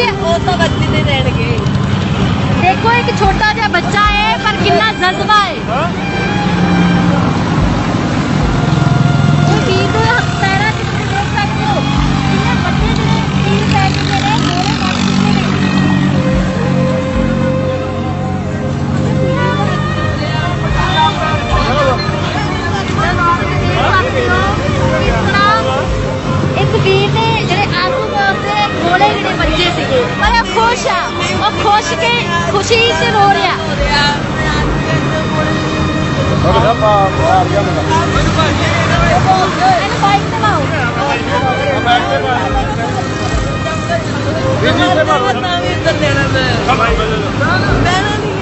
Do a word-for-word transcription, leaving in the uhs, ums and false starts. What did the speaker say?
बच्चे तो बच्चे नहीं रहने। देखो एक छोटा सा बच्चा है पर कितना जज्बा है। पैरा देख सकते हो कितने बच्चे तीन पैर के रहे एक वीर ने ਜਿਹੜੇ ਆਂਸੂ ਬੋਲਦੇ ਗੋਲੇ ਜਿਹੜੇ ਬੱਚੇ ਸੀਗੇ ਪਰ ਉਹ ਖੁਸ਼ ਆ ਉਹ ਖੁਸ਼ ਕੇ ਖੁਸ਼ੀ से रो ਰਿਹਾ। बाइक